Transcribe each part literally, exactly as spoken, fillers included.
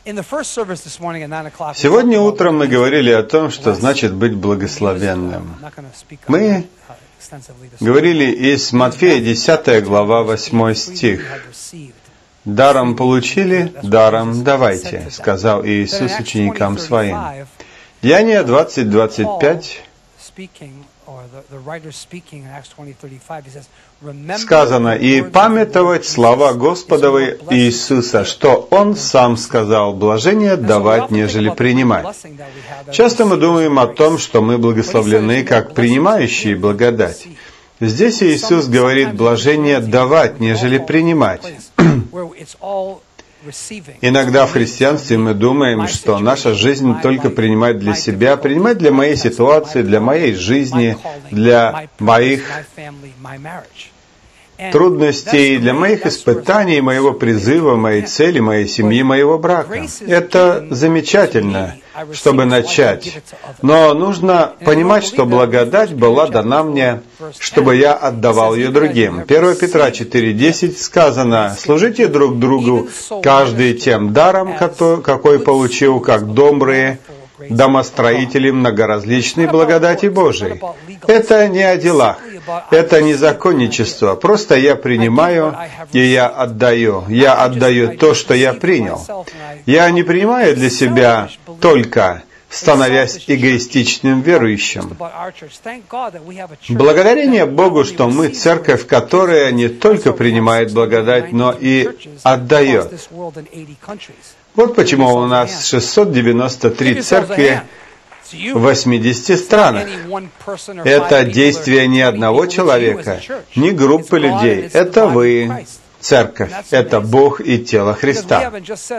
Сегодня утром мы говорили о том, что значит быть благословенным. Мы говорили из Матфея десятая глава, восьмой стих. «Даром получили, даром давайте», сказал Иисус ученикам Своим. Деяния двадцать двадцать пять сказано: «И памятовать слова Господовы Иисуса, что Он Сам сказал, блажение давать, нежели принимать». Часто мы думаем о том, что мы благословлены, как принимающие благодать. Здесь Иисус говорит блажение давать, нежели принимать. Иногда в христианстве мы думаем, что наша жизнь только принимать для себя, принимать для моей ситуации, для моей жизни, для моих трудностей, для моих испытаний, моего призыва, моей цели, моей семьи, моего брака. Это замечательно, чтобы начать. Но нужно понимать, что благодать была дана мне, чтобы я отдавал ее другим. первое Петра четыре десять сказано: «Служите друг другу, каждый тем даром, какой получил, как добрые домостроители многоразличной благодати Божией». Это не о делах, это не законничество. Просто я принимаю, и я отдаю. Я отдаю то, что я принял. Я не принимаю для себя только, становясь эгоистичным верующим. Благодарение Богу, что мы церковь, которая не только принимает благодать, но и отдает. Вот почему у нас шестьсот девяносто три церкви в восьмидесяти странах. Это действие не одного человека, не группы людей. Это вы, церковь. Это Бог и тело Христа.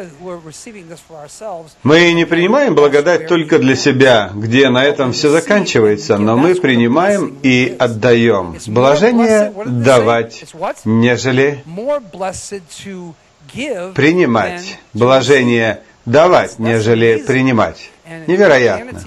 Мы не принимаем благодать только для себя, где на этом все заканчивается, но мы принимаем и отдаем. Блажение давать, нежели принимать. Блажение давать, нежели принимать. Невероятно.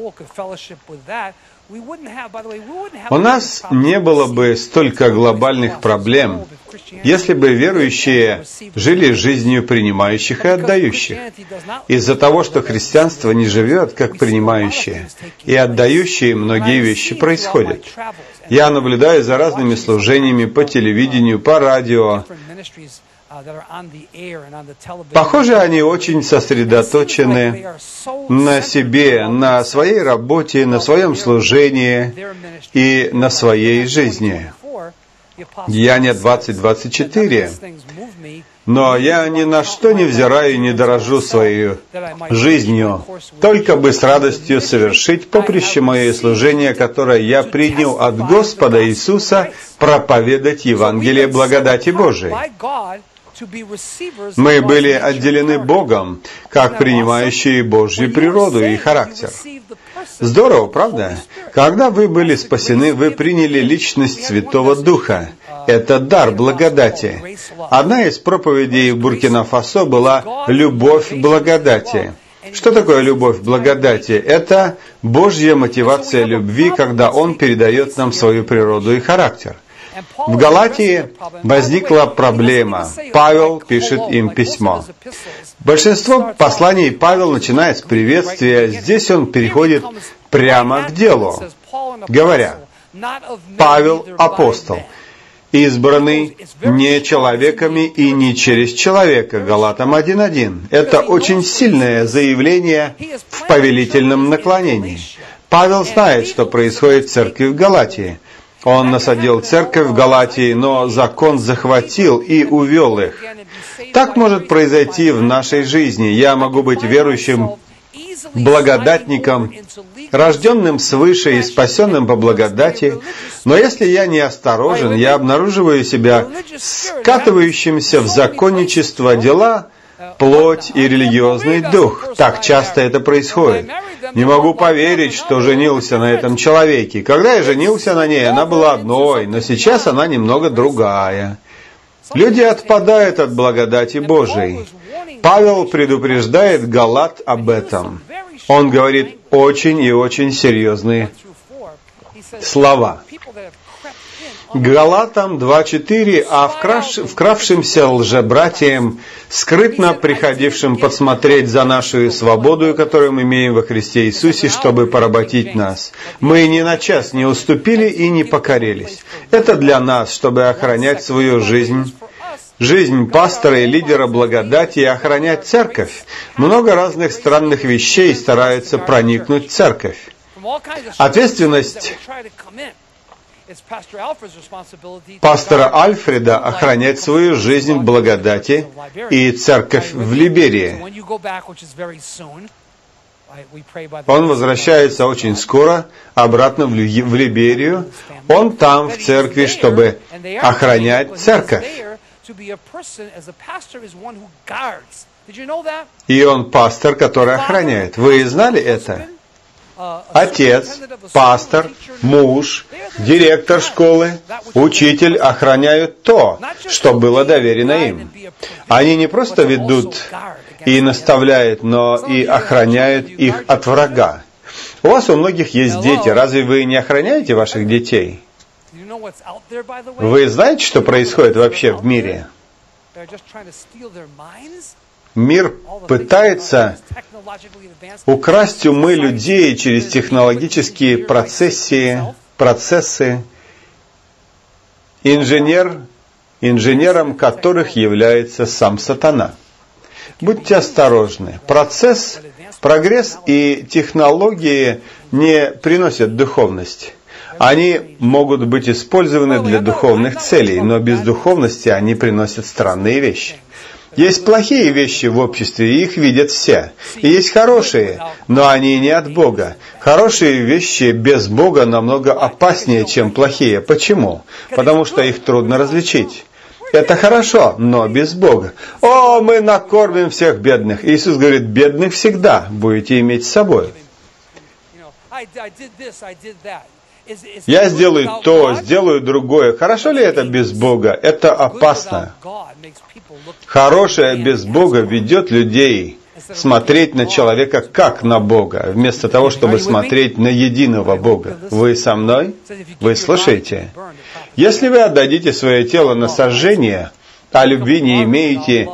У нас не было бы столько глобальных проблем, если бы верующие жили жизнью принимающих и отдающих. Из-за того, что христианство не живет как принимающие и отдающие, многие вещи происходят. Я наблюдаю за разными служениями по телевидению, по радио. Похоже, они очень сосредоточены на себе, на своей работе, на своем служении и на своей жизни. Деяния двадцать двадцать четыре. «Но я ни на что не взираю и не дорожу своей жизнью, только бы с радостью совершить поприще мое служение, которое я принял от Господа Иисуса, проповедать Евангелие благодати Божией». Мы были отделены Богом, как принимающие Божью природу и характер. Здорово, правда? Когда вы были спасены, вы приняли личность Святого Духа. Это дар благодати. Одна из проповедей в Буркина-Фасо была «Любовь благодати». Что такое любовь благодати? Это Божья мотивация любви, когда Он передает нам свою природу и характер. В Галатии возникла проблема. Павел пишет им письмо. Большинство посланий Павел начинает с приветствия. Здесь он переходит прямо к делу, говоря: «Павел – апостол, избранный не человеками и не через человека». Галатам один один. Это очень сильное заявление в повелительном наклонении. Павел знает, что происходит в церкви в Галатии. Он насадил церковь в Галатии, но закон захватил и увел их. Так может произойти в нашей жизни. Я могу быть верующим благодатником, рожденным свыше и спасенным по благодати, но если я не осторожен, я обнаруживаю себя скатывающимся в законничество, дела, плоть и религиозный дух. Так часто это происходит. Не могу поверить, что женился на этом человеке. Когда я женился на ней, она была одной, но сейчас она немного другая. Люди отпадают от благодати Божией. Павел предупреждает галат об этом. Он говорит очень и очень серьезные слова. Галатам два четыре, а вкраш, вкравшимся лжебратьям, скрытно приходившим подсмотреть за нашу свободу, которую мы имеем во Христе Иисусе, чтобы поработить нас. Мы ни на час не уступили и не покорились. Это для нас, чтобы охранять свою жизнь, жизнь пастора и лидера благодати и охранять церковь. Много разных странных вещей стараются проникнуть в церковь. Ответственность пастора Альфреда охранять свою жизнь в благодати и церковь в Либерии. Он возвращается очень скоро обратно в Либерию. Он там, в церкви, чтобы охранять церковь. И он пастор, который охраняет. Вы знали это? Отец, пастор, муж, директор школы, учитель охраняют то, что было доверено им. Они не просто ведут и наставляют, но и охраняют их от врага. У вас у многих есть дети. Разве вы не охраняете ваших детей? Вы знаете, что происходит вообще в мире? Мир пытается украсть умы людей через технологические процессы, процессы инженер, инженером которых является сам сатана. Будьте осторожны. Процесс, прогресс и технологии не приносят духовность. Они могут быть использованы для духовных целей, но без духовности они приносят странные вещи. Есть плохие вещи в обществе, и их видят все. И есть хорошие, но они не от Бога. Хорошие вещи без Бога намного опаснее, чем плохие. Почему? Потому что их трудно различить. Это хорошо, но без Бога. О, мы накормим всех бедных. Иисус говорит, бедных всегда будете иметь с собой. Я сделаю то, сделаю другое. Хорошо ли это без Бога? Это опасно. Хорошее без Бога ведет людей смотреть на человека как на Бога, вместо того, чтобы смотреть на единого Бога. Вы со мной? Вы слышите? Если вы отдадите свое тело на сожжение, а любви не имеете,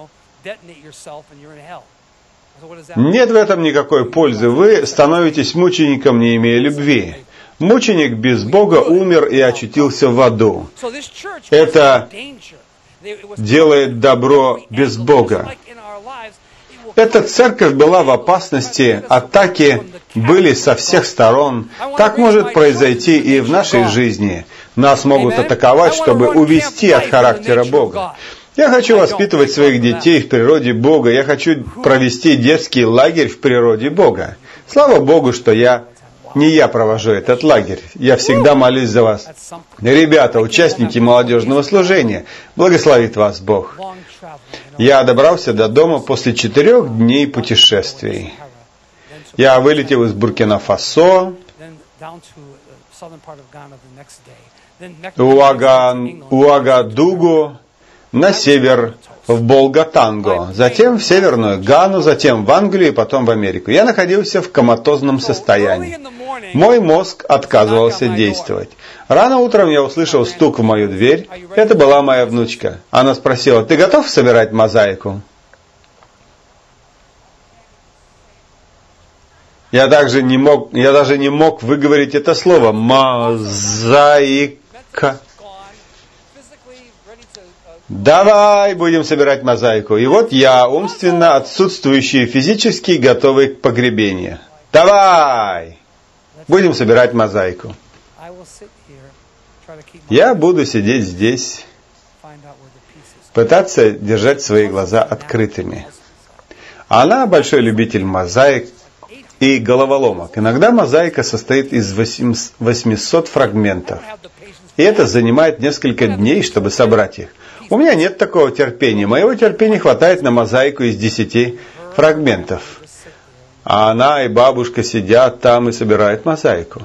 нет в этом никакой пользы. Вы становитесь мучеником, не имея любви. Мученик без Бога умер и очутился в аду. Это делает добро без Бога. Эта церковь была в опасности, атаки были со всех сторон. Так может произойти и в нашей жизни. Нас могут атаковать, чтобы увести от характера Бога. Я хочу воспитывать своих детей в природе Бога. Я хочу провести детский лагерь в природе Бога. Слава Богу, что я не я провожу этот лагерь. Я всегда молюсь за вас. Ребята, участники молодежного служения, благословит вас Бог. Я добрался до дома после четырех дней путешествий. Я вылетел из Буркина-Фасо, Уагадугу, на север, в Болгатанго, затем в Северную Гану, затем в Англию и потом в Америку. Я находился в коматозном состоянии. Мой мозг отказывался действовать. Рано утром я услышал стук в мою дверь. Это была моя внучка. Она спросила, ты готов собирать мозаику? Я, также не мог, я даже не мог выговорить это слово. Мозаика. Давай будем собирать мозаику. И вот я, умственно отсутствующий, физически готовый к погребению. Давай! Будем собирать мозаику. Я буду сидеть здесь, пытаться держать свои глаза открытыми. Она большой любитель мозаик и головоломок. Иногда мозаика состоит из восьмисот фрагментов. И это занимает несколько дней, чтобы собрать их. У меня нет такого терпения. Моего терпения хватает на мозаику из десяти фрагментов. А она и бабушка сидят там и собирают мозаику.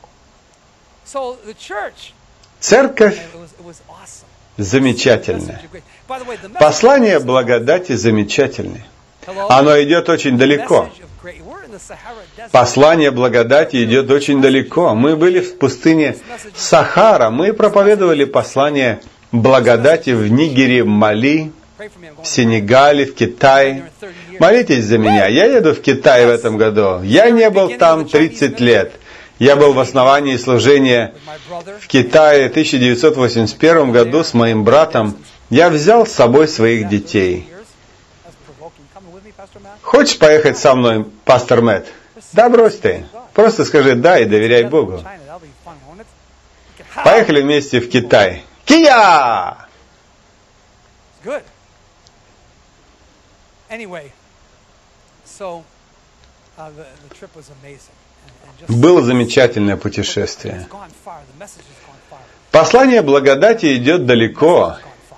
Церковь замечательная. Послание благодати замечательное. Оно идет очень далеко. Послание благодати идет очень далеко. Мы были в пустыне Сахара. Мы проповедовали послание благодати в Нигере, Мали, в Сенегале, в Китае. Молитесь за меня. Я еду в Китай в этом году. Я не был там тридцать лет. Я был в основании служения в Китае в тысяча девятьсот восемьдесят первом году с моим братом. Я взял с собой своих детей. Хочешь поехать со мной, пастор Мэтт? Да брось ты. Просто скажи «да» и доверяй Богу. Поехали вместе в Китай. Кия! Было замечательное путешествие. Послание благодати идет далеко.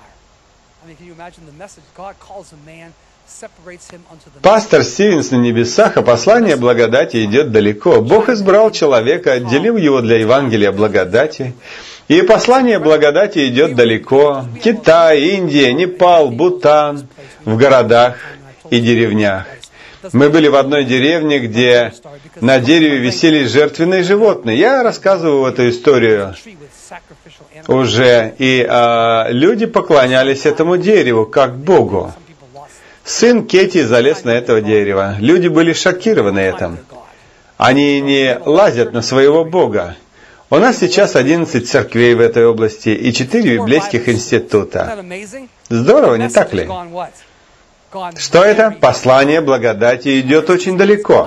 Пастор Стивенс на небесах, а послание благодати идет далеко. Бог избрал человека, отделил его для Евангелия благодати. И послание благодати идет далеко. Китай, Индия, Непал, Бутан, в городах и деревнях. Мы были в одной деревне, где на дереве висели жертвенные животные. Я рассказываю эту историю уже. И а, люди поклонялись этому дереву, как Богу. Сын Кети залез на это дерево. Люди были шокированы этим. Они не лазят на своего Бога. У нас сейчас одиннадцать церквей в этой области и четыре библейских института. Здорово, не так ли? Что это? Послание благодати идет очень далеко.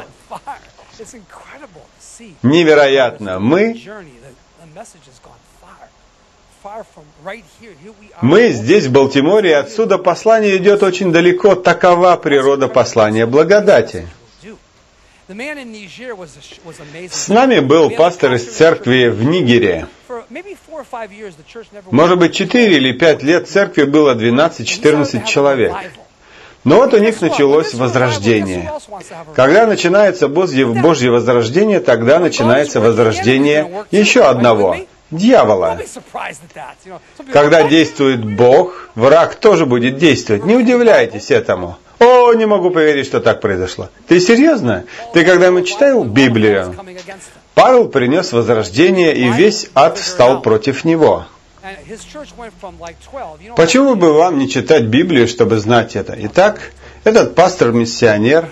Невероятно. Мы, мы здесь, в Балтиморе, и отсюда послание идет очень далеко. Такова природа послания благодати. С нами был пастор из церкви в Нигере. Может быть, четыре или пять лет церкви было двенадцать-четырнадцать человек. Но вот у них началось возрождение. Когда начинается Божье, Божье возрождение, тогда начинается возрождение еще одного, дьявола. Когда действует Бог, враг тоже будет действовать. Не удивляйтесь этому. О, не могу поверить, что так произошло. Ты серьезно? Ты когда-нибудь читал Библию? Павел принес возрождение, и весь ад встал против него. Почему бы вам не читать Библию, чтобы знать это? Итак, этот пастор-миссионер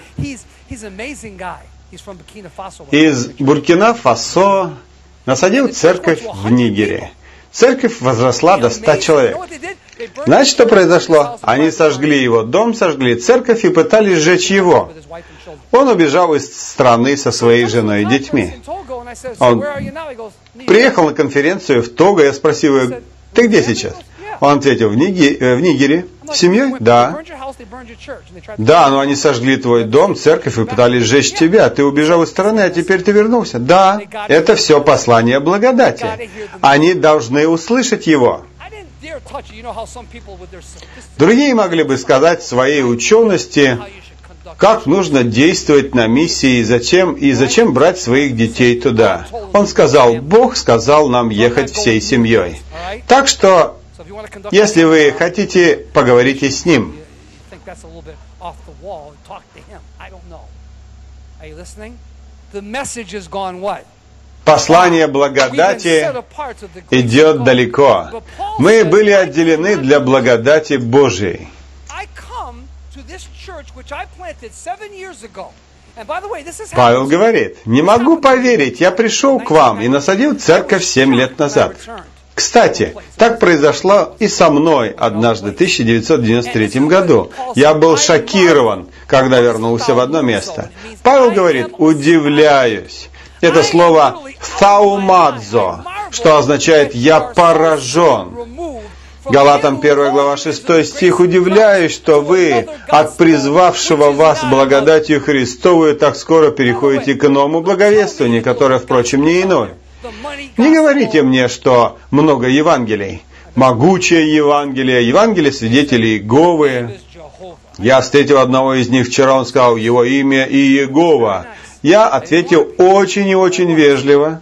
из Буркина-Фасо насадил церковь в Нигере. Церковь возросла до ста человек. Знаете, что произошло? Они сожгли его дом, сожгли церковь и пытались сжечь его. Он убежал из страны со своей женой и детьми. Он приехал на конференцию в Того, я спросил его, ты где сейчас? Он ответил, в, Ниги, в Нигере. С семьей? Да. Да, но они сожгли твой дом, церковь и пытались сжечь тебя. Ты убежал из страны, а теперь ты вернулся. Да, это все послание благодати. Они должны услышать его. Другие могли бы сказать в своей учености, как нужно действовать на миссии и зачем, и зачем брать своих детей туда. Он сказал, Бог сказал нам ехать всей семьей. Так что, если вы хотите, поговорите с Ним. Послание благодати идет далеко. Мы были отделены для благодати Божией. Павел говорит, не могу поверить, я пришел к вам и насадил церковь семь лет назад. Кстати, так произошло и со мной однажды в тысяча девятьсот девяносто третьем году. Я был шокирован, когда вернулся в одно место. Павел говорит, удивляюсь. Это слово «таумадзо», что означает «я поражен». Галатам первая глава шестой стих. «Удивляюсь, что вы от призвавшего вас благодатью Христовую так скоро переходите к иному благовествованию, которое, впрочем, не иное». Не говорите мне, что много Евангелий. Могучее Евангелие, Евангелие свидетелей Иеговы. Я встретил одного из них вчера, он сказал, его имя Иегова. Я ответил очень и очень вежливо.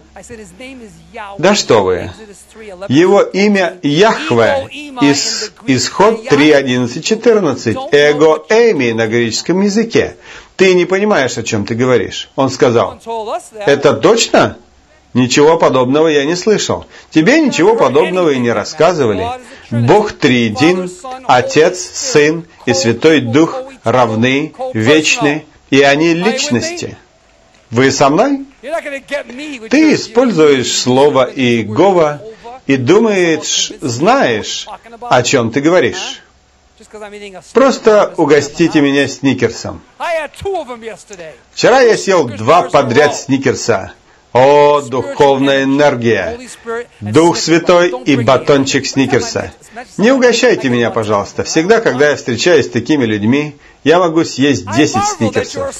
Да что вы. Его имя Яхве, из, исход три, одиннадцать, четырнадцать, эго эми на греческом языке. Ты не понимаешь, о чем ты говоришь. Он сказал, это точно? Ничего подобного я не слышал. Тебе ничего подобного и не рассказывали. Бог триедин, Отец, Сын и Святой Дух равны, вечны, и они личности. Вы со мной? Ты используешь слово «иегова» и думаешь, знаешь, о чем ты говоришь. Просто угостите меня сникерсом. Вчера я съел два подряд сникерса. О, духовная энергия! Дух Святой и батончик сникерса. Не угощайте меня, пожалуйста. Всегда, когда я встречаюсь с такими людьми, я могу съесть десять сникерсов.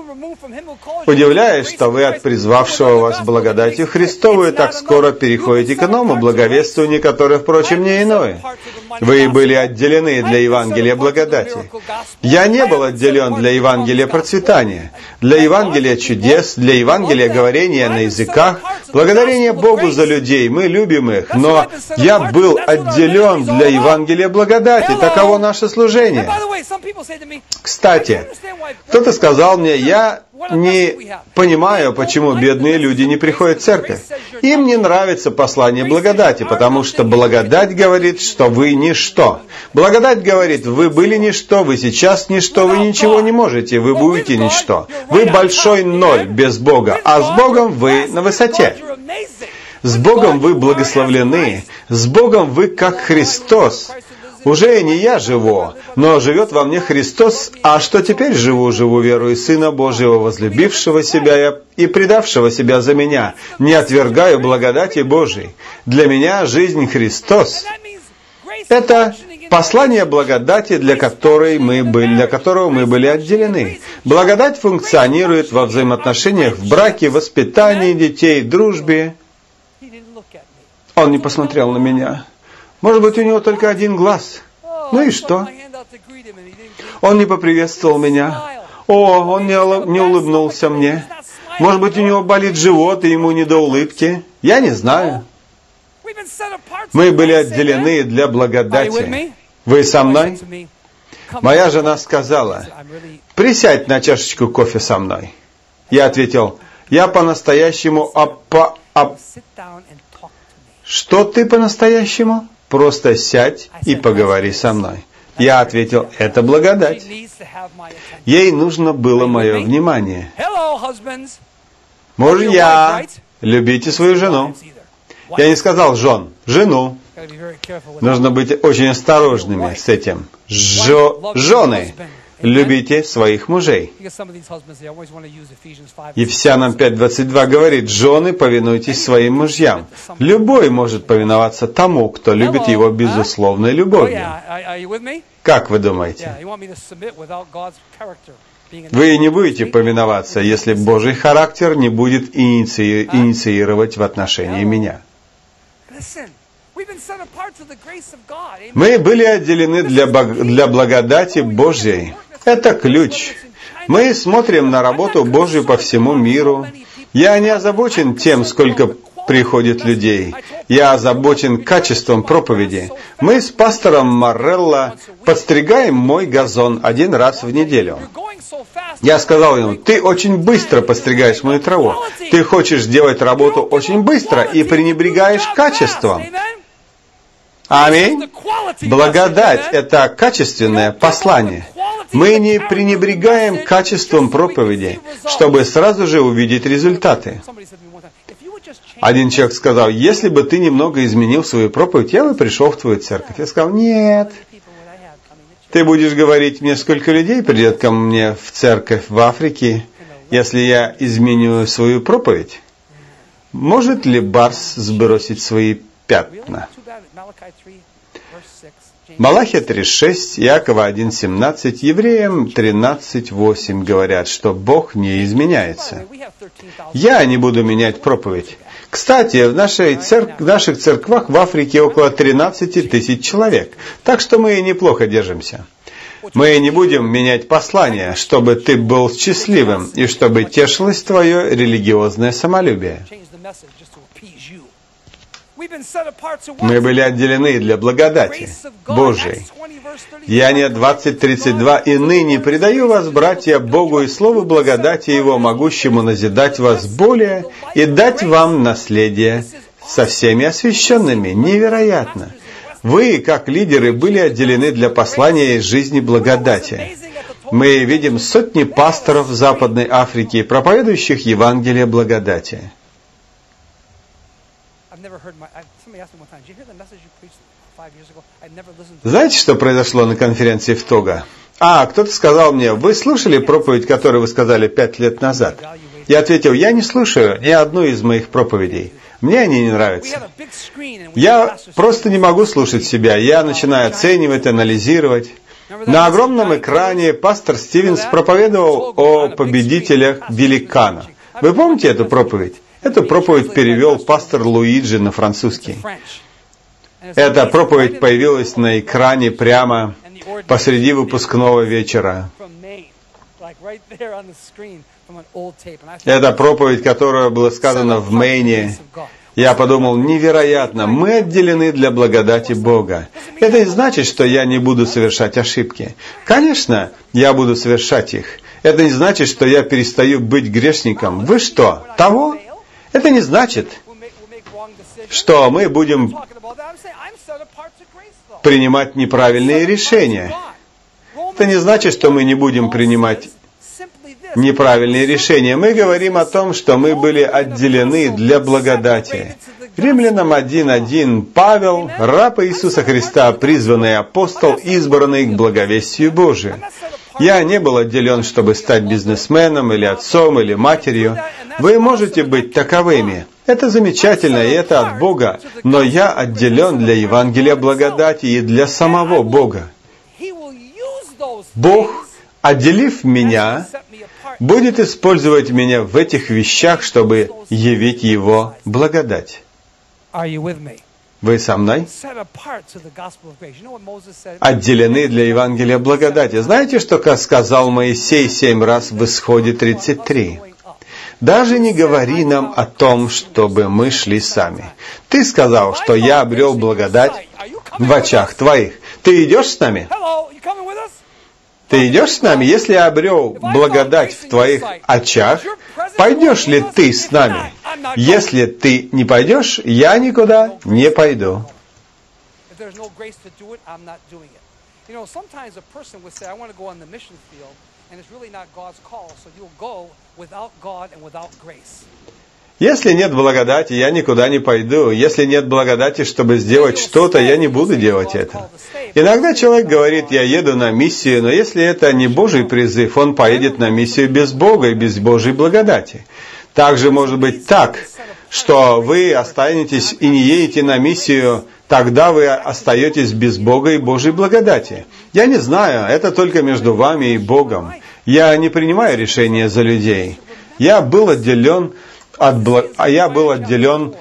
Удивляюсь, что вы от призвавшего вас благодатью Христовую так скоро переходите к иному благовествованию, которое, впрочем, не иное. Вы были отделены для Евангелия благодати. Я не был отделен для Евангелия процветания, для Евангелия чудес, для Евангелия говорения на языках, благодарение Богу за людей, мы любим их, но я был отделен для Евангелия благодати, таково наше служение. Кстати, кто-то сказал мне, я не понимаю, почему бедные люди не приходят в церковь. Им не нравится послание благодати, потому что благодать говорит, что вы ничто. Благодать говорит, вы были ничто, вы сейчас ничто, вы ничего не можете, вы будете ничто. Вы большой ноль без Бога, а с Богом вы на высоте. С Богом вы благословлены, с Богом вы как Христос. Уже не я живу, но живет во мне Христос, а что теперь живу, живу верою Сына Божьего, возлюбившего себя и предавшего себя за меня. Не отвергаю благодати Божией. Для меня жизнь Христос. Это послание благодати, для которой мы были, для которого мы были отделены. Благодать функционирует во взаимоотношениях в браке, воспитании детей, дружбе. Он не посмотрел на меня. Может быть, у него только один глаз. Ну и что? Он не поприветствовал меня. О, он не, не улыбнулся мне. Может быть, у него болит живот, и ему не до улыбки. Я не знаю. Мы были отделены для благодати. Вы со мной? Моя жена сказала, присядь на чашечку кофе со мной. Я ответил, я по-настоящему... Опа, оп... Что ты по-настоящему? Просто сядь и поговори со мной. Я ответил, это благодать. Ей нужно было мое внимание. Мужья, любите свою жену. Я не сказал жен, жену. Нужно быть очень осторожными с этим. Жо, жены, любите своих мужей. Ефесянам пять двадцать два говорит, жены, повинуйтесь своим мужьям. Любой может повиноваться тому, кто любит его безусловной любовью. Как вы думаете? Вы не будете повиноваться, если Божий характер не будет иници... инициировать в отношении меня. Мы были отделены для, бог... для благодати Божьей. Это ключ. Мы смотрим на работу Божью по всему миру. Я не озабочен тем, сколько приходит людей. Я озабочен качеством проповеди. Мы с пастором Морелло подстригаем мой газон один раз в неделю. Я сказал ему, ты очень быстро подстригаешь мою траву. Ты хочешь делать работу очень быстро и пренебрегаешь качеством. Аминь. Благодать – это качественное послание. Мы не пренебрегаем качеством проповеди, чтобы сразу же увидеть результаты. Один человек сказал, если бы ты немного изменил свою проповедь, я бы пришел в твою церковь. Я сказал, нет. Ты будешь говорить мне, сколько людей придет ко мне в церковь в Африке, если я изменю свою проповедь? Может ли барс сбросить свои пятна? Малахия три шесть, Иакова один семнадцать, Евреям тринадцать восемь говорят, что Бог не изменяется. Я не буду менять проповедь. Кстати, в, нашей церк... в наших церквах в Африке около тринадцать тысяч человек, так что мы неплохо держимся. Мы не будем менять послание, чтобы ты был счастливым и чтобы тешилось твое религиозное самолюбие. Мы были отделены для благодати Божией. Деяния двадцать тридцать два. «И ныне предаю вас, братья, Богу и слову благодати Его, могущему назидать вас более и дать вам наследие со всеми освященными». Невероятно! Вы, как лидеры, были отделены для послания из жизни благодати. Мы видим сотни пасторов в Западной Африке, проповедующих Евангелие благодати. Знаете, что произошло на конференции в Того? А, кто-то сказал мне: вы слушали проповедь, которую вы сказали пять лет назад? Я ответил: я не слушаю ни одну из моих проповедей. Мне они не нравятся. Я просто не могу слушать себя. Я начинаю оценивать, анализировать. На огромном экране пастор Стивенс проповедовал о победителях великана. Вы помните эту проповедь? Эту проповедь перевел пастор Луиджи на французский. Эта проповедь появилась на экране прямо посреди выпускного вечера. Это проповедь, которая была сказана в Мэйне. Я подумал: невероятно, мы отделены для благодати Бога. Это не значит, что я не буду совершать ошибки. Конечно, я буду совершать их. Это не значит, что я перестаю быть грешником. Вы что, того? Это не значит, что мы будем принимать неправильные решения. Это не значит, что мы не будем принимать неправильные решения. Мы говорим о том, что мы были отделены для благодати. Римлянам один один. Павел, раб Иисуса Христа, призванный апостол, избранный к благовестию Божию. Я не был отделен, чтобы стать бизнесменом, или отцом, или матерью. Вы можете быть таковыми. Это замечательно, и это от Бога. Но я отделен для Евангелия благодати и для самого Бога. Бог, отделив меня, будет использовать меня в этих вещах, чтобы явить Его благодать. Вы со мной? Отделены для Евангелия благодати. Знаете, что сказал Моисей семь раз в Исходе тридцать три? Даже не говори нам о том, чтобы мы шли сами. Ты сказал, что я обрел благодать в очах твоих. Ты идешь с нами? Ты идешь с нами? Если я обрел благодать в твоих очах, пойдешь ли ты с нами? Если ты не пойдешь, я никуда не пойду. Если нет благодати, я никуда не пойду. Если нет благодати, чтобы сделать что-то, я не буду делать это. Иногда человек говорит: я еду на миссию, но если это не Божий призыв, он поедет на миссию без Бога и без Божьей благодати. Также может быть так, что вы останетесь и не едете на миссию, тогда вы остаетесь без Бога и Божьей благодати. Я не знаю, это только между вами и Богом. Я не принимаю решения за людей. Я был отделен от благ... а я был отделен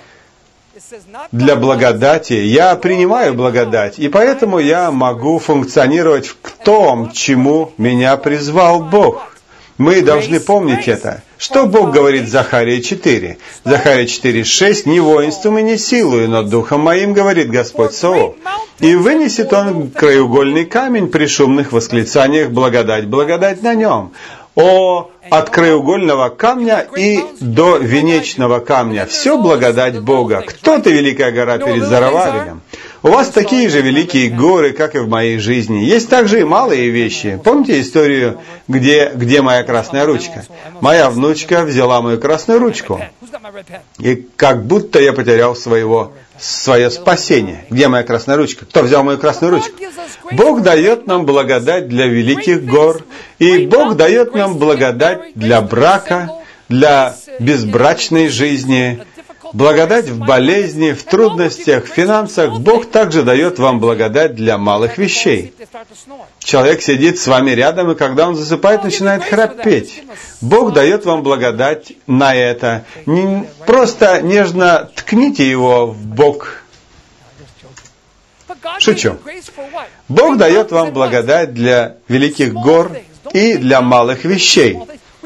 для благодати. Я принимаю благодать, и поэтому я могу функционировать в том, чему меня призвал Бог. Мы должны помнить это. Что Бог говорит в Захарии четыре? Захария четыре шесть. «Не воинством и не силою, но духом моим, говорит Господь Саваоф. И вынесет он краеугольный камень при шумных восклицаниях, благодать, благодать на нем». О, от краеугольного камня и до венечного камня. Все благодать Бога. Кто ты, великая гора перед Зарававелем? У вас такие же великие горы, как и в моей жизни. Есть также и малые вещи. Помните историю, где, где моя красная ручка? Моя внучка взяла мою красную ручку. И как будто я потерял своего, свое спасение. Где моя красная ручка? Кто взял мою красную ручку? Бог дает нам благодать для великих гор. И Бог дает нам благодать для брака, для безбрачной жизни, благодать в болезни, в трудностях, в финансах. Бог также дает вам благодать для малых вещей. Человек сидит с вами рядом, и когда он засыпает, начинает храпеть. Бог дает вам благодать на это. Не, просто нежно ткните его в бок. Шучу. Бог дает вам благодать для великих гор и для малых вещей.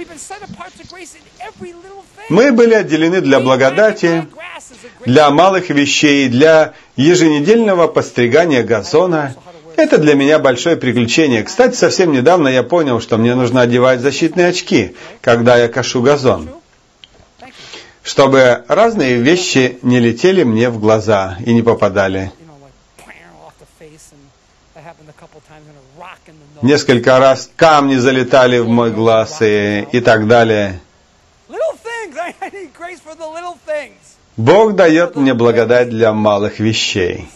Мы были отделены для благодати, для малых вещей, для еженедельного постригания газона. Это для меня большое приключение. Кстати, совсем недавно я понял, что мне нужно одевать защитные очки, когда я кошу газон, чтобы разные вещи не летели мне в глаза и не попадали. Несколько раз камни залетали в мой глаз и, и так далее. Бог дает мне благодать для малых вещей.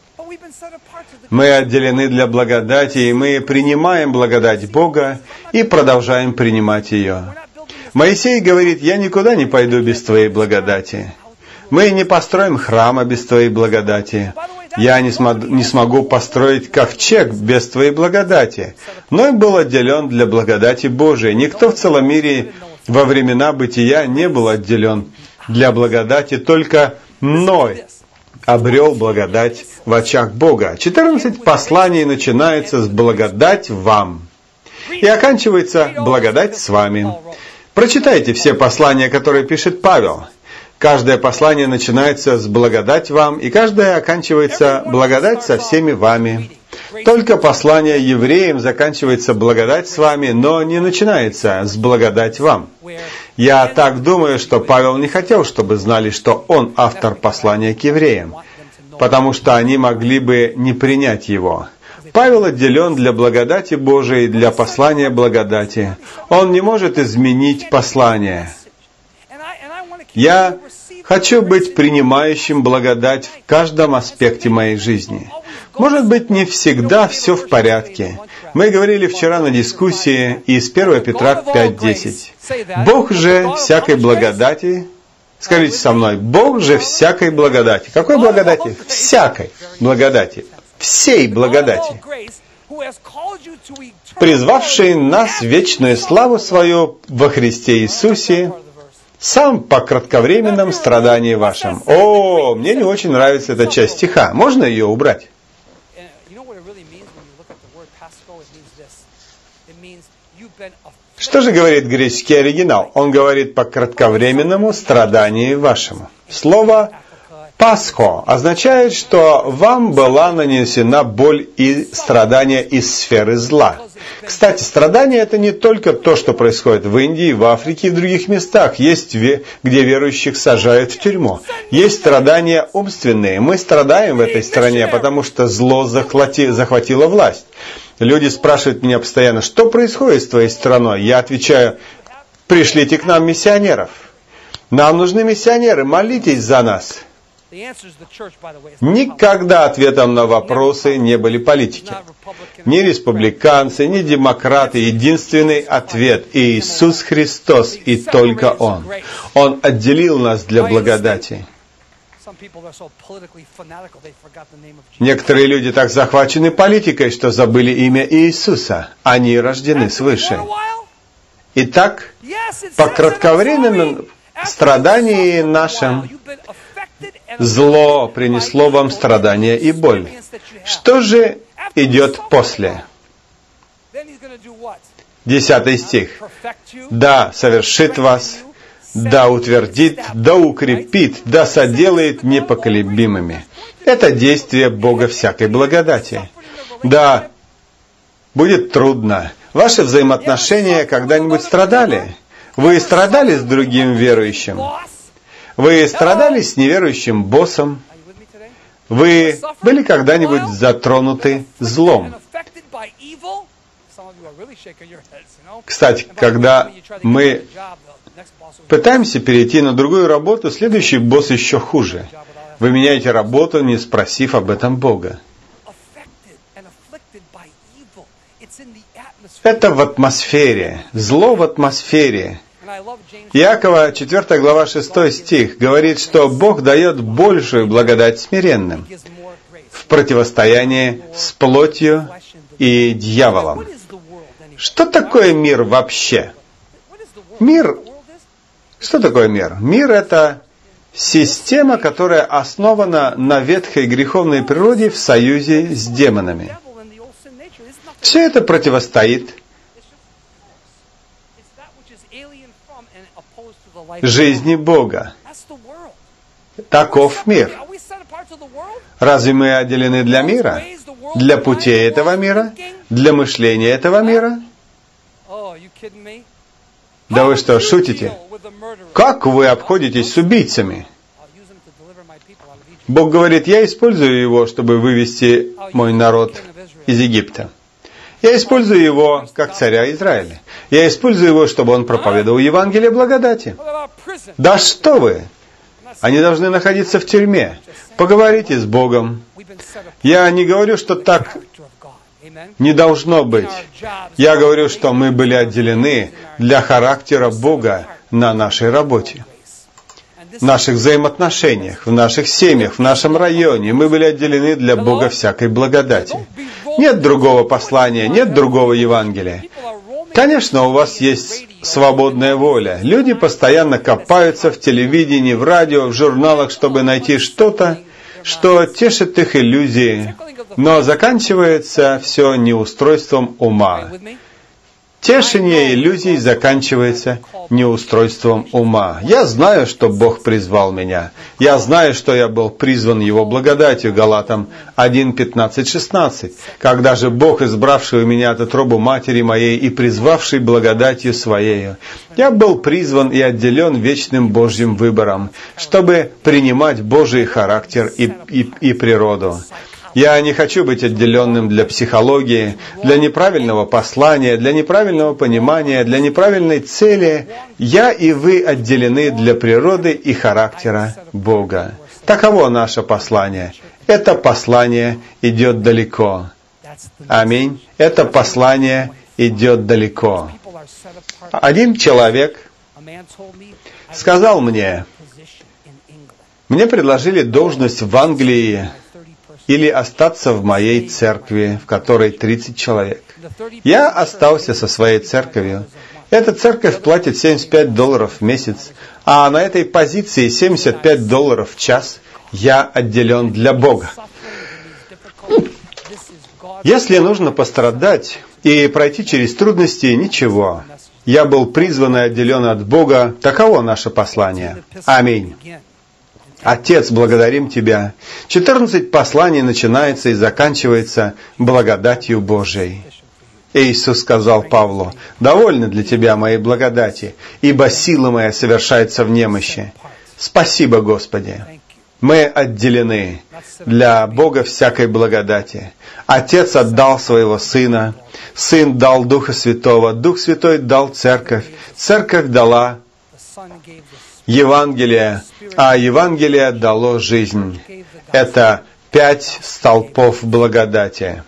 Мы отделены для благодати, и мы принимаем благодать Бога и продолжаем принимать ее. Моисей говорит: «Я никуда не пойду без Твоей благодати. Мы не построим храма без Твоей благодати. Я не, см- не смогу построить ковчег без Твоей благодати». Ной был отделен для благодати Божией. Никто в целом мире во времена бытия не был отделен для благодати, только Ной обрел благодать в очах Бога. четырнадцать посланий начинается с «благодать вам» и оканчивается «благодать с вами». Прочитайте все послания, которые пишет Павел. Каждое послание начинается с «благодать вам», и каждое оканчивается «благодать со всеми вами». Только послание евреям заканчивается «благодать с вами», но не начинается с «благодать вам». Я так думаю, что Павел не хотел, чтобы знали, что он автор послания к евреям, потому что они могли бы не принять его. Павел отделен для благодати Божией, для послания благодати. Он не может изменить послание. Я хочу быть принимающим благодать в каждом аспекте моей жизни. Может быть, не всегда все в порядке. Мы говорили вчера на дискуссии из первого Петра пять десять. Бог же всякой благодати, скажите со мной, Бог же всякой благодати. Какой благодати? Всякой благодати. Всей благодати, призвавший нас в вечную славу свою во Христе Иисусе, сам по кратковременном страдании вашем. О, мне не очень нравится эта часть стиха. Можно ее убрать? Что же говорит греческий оригинал? Он говорит по кратковременному страданию вашему. Слово «пасхо» означает, что вам была нанесена боль и страдания из сферы зла. Кстати, страдания — это не только то, что происходит в Индии, в Африке и в других местах. Есть, где верующих сажают в тюрьму. Есть страдания умственные. Мы страдаем в этой стране, потому что зло захвати, захватило власть. Люди спрашивают меня постоянно: что происходит с твоей страной? Я отвечаю: пришлите к нам миссионеров. Нам нужны миссионеры, молитесь за нас. Никогда ответом на вопросы не были политики. Ни республиканцы, ни демократы. Единственный ответ — Иисус Христос, и только Он. Он отделил нас для благодати. Некоторые люди так захвачены политикой, что забыли имя Иисуса. Они рождены свыше. Итак, по кратковременному страдании нашим зло принесло вам страдания и боль. Что же идет после? Десятый стих. «Да совершит вас, да утвердит, да укрепит, да соделает непоколебимыми». Это действие Бога всякой благодати. Да, будет трудно. Ваши взаимоотношения когда-нибудь страдали? Вы страдали с другим верующим? Вы страдали с неверующим боссом? Вы были когда-нибудь затронуты злом? Кстати, когда мы пытаемся перейти на другую работу, следующий босс еще хуже. Вы меняете работу, не спросив об этом Бога. Это в атмосфере. Зло в атмосфере. Иакова, четвёртая глава, шестой стих, говорит, что Бог дает большую благодать смиренным в противостоянии с плотью и дьяволом. Что такое мир вообще? Мир... Что такое мир? Мир — это Система, которая основана на ветхой греховной природе в союзе с демонами. Все это противостоит жизни Бога. Таков мир. Разве мы отделены для мира? Для путей этого мира? Для мышления этого мира? Да вы что, шутите? Как вы обходитесь с убийцами? Бог говорит, я использую его, чтобы вывести мой народ из Египта. Я использую его как царя Израиля. Я использую его, чтобы он проповедовал Евангелие благодати. Да что вы! Они должны находиться в тюрьме. Поговорите с Богом. Я не говорю, что так не должно быть. Я говорю, что мы были отделены для характера Бога на нашей работе, в наших взаимоотношениях, в наших семьях, в нашем районе. Мы были отделены для Бога всякой благодати. Нет другого послания, нет другого Евангелия. Конечно, у вас есть свободная воля. Люди постоянно копаются в телевидении, в радио, в журналах, чтобы найти что-то, что тешит их иллюзии, но заканчивается все неустройством ума. Тешение иллюзий заканчивается неустройством ума. Я знаю, что Бог призвал меня. Я знаю, что я был призван Его благодатью, Галатам один, пятнадцать, шестнадцать. Когда же Бог, избравший меня от утробы матери моей и призвавший благодатью Своею, я был призван и отделен вечным Божьим выбором, чтобы принимать Божий характер и, и, и природу. Я не хочу быть отделенным для психологии, для неправильного послания, для неправильного понимания, для неправильной цели. Я и вы отделены для природы и характера Бога. Таково наше послание. Это послание идет далеко. Аминь. Это послание идет далеко. Один человек сказал мне, мне предложили должность в Англии, или остаться в моей церкви, в которой тридцать человек. Я остался со своей церковью. Эта церковь платит семьдесят пять долларов в месяц, а на этой позиции семьдесят пять долларов в час я отделен для Бога. Если нужно пострадать и пройти через трудности, ничего. Я был призван и отделен от Бога. Таково наше послание. Аминь. Отец, благодарим Тебя. четырнадцать посланий начинается и заканчивается благодатью Божией. Иисус сказал Павлу, «Довольно для Тебя моей благодати, ибо сила моя совершается в немощи». Спасибо, Господи. Мы отделены для Бога всякой благодати. Отец отдал Своего Сына, Сын дал Духа Святого, Дух Святой дал Церковь, Церковь дала Евангелие, а Евангелие дало жизнь. Это пять столпов благодати.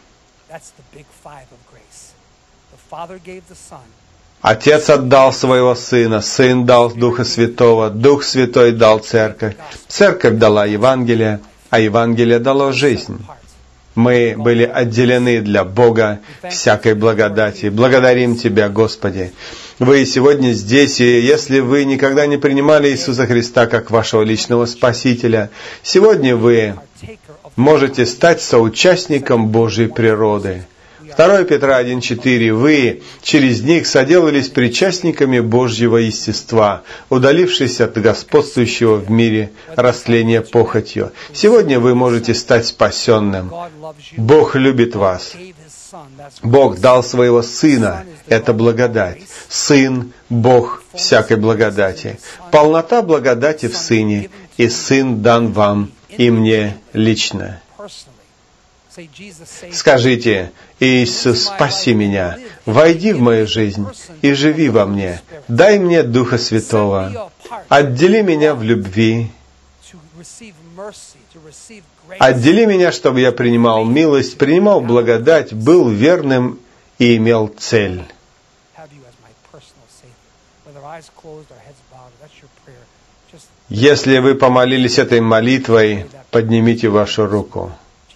Отец отдал Своего Сына, Сын дал Духа Святого, Дух Святой дал Церковь, Церковь дала Евангелие, а Евангелие дало жизнь. Мы были отделены для Бога всякой благодати. Благодарим Тебя, Господи. Вы сегодня здесь, и если вы никогда не принимали Иисуса Христа как вашего личного Спасителя, сегодня вы можете стать соучастником Божьей природы. второе Петра один четыре. Вы через них соделались причастниками Божьего естества, удалившись от господствующего в мире растления похотью. Сегодня вы можете стать спасенным. Бог любит вас. Бог дал Своего Сына. Это благодать. Сын, Бог всякой благодати. Полнота благодати в Сыне, и Сын дан вам и мне лично. Скажите, Иисус, спаси меня, войди в мою жизнь и живи во мне. Дай мне Духа Святого. Отдели меня в любви. Отдели меня, чтобы я принимал милость, принимал благодать, был верным и имел цель. Если вы помолились этой молитвой, поднимите вашу руку.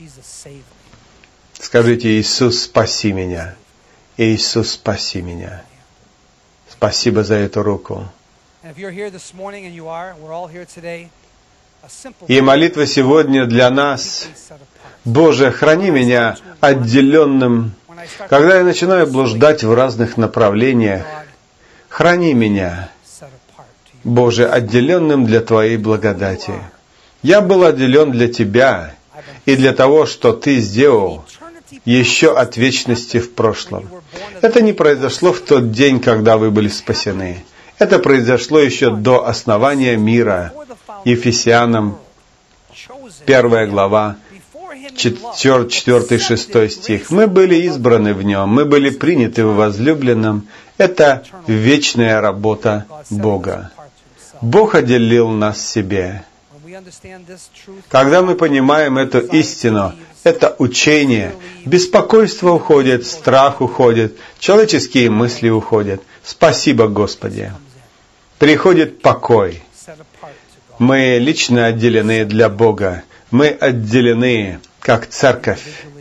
Скажите, Иисус, спаси меня. Иисус, спаси меня. Спасибо за эту руку. И молитва сегодня для нас: Боже, храни меня отделенным. Когда я начинаю блуждать в разных направлениях, храни меня, Боже, отделенным для Твоей благодати. Я был отделен для Тебя и для того, что Ты сделал еще от вечности в прошлом. Это не произошло в тот день, когда вы были спасены. Это произошло еще до основания мира. Ефесянам, первая глава, четвёртый шестой стих. Мы были избраны в Нем, мы были приняты в возлюбленном. Это вечная работа Бога. Бог отделил нас себе. Когда мы понимаем эту истину, это учение, беспокойство уходит, страх уходит, человеческие мысли уходят. Спасибо, Господи. Приходит покой. Мы лично отделены для Бога. Мы отделены как церковь.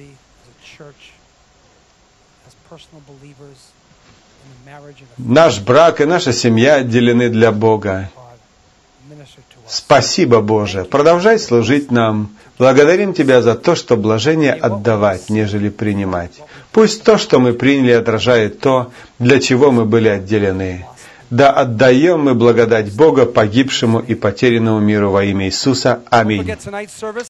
Наш брак и наша семья отделены для Бога. Спасибо, Боже. Продолжай служить нам. Благодарим Тебя за то, что блажение отдавать, нежели принимать. Пусть то, что мы приняли, отражает то, для чего мы были отделены. Да отдаем мы благодать Бога погибшему и потерянному миру во имя Иисуса. Аминь.